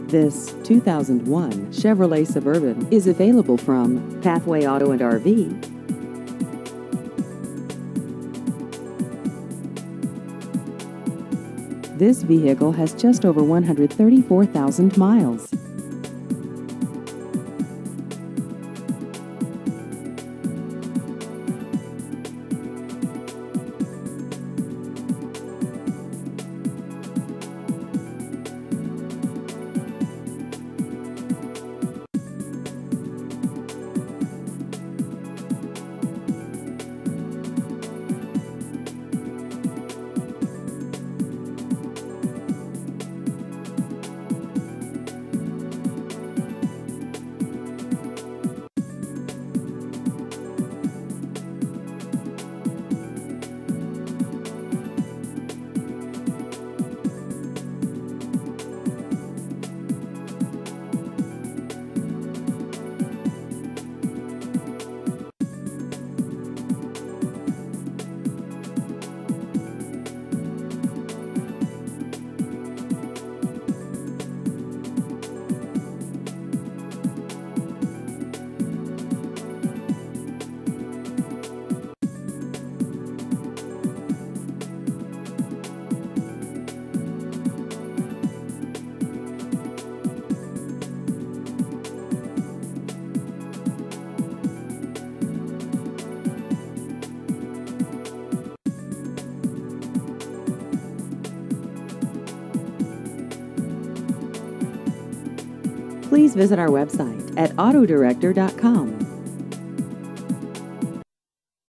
This 2001 Chevrolet Suburban is available from Pathway Auto and RV. This vehicle has just over 134,000 miles. Please visit our website at autodirector.com.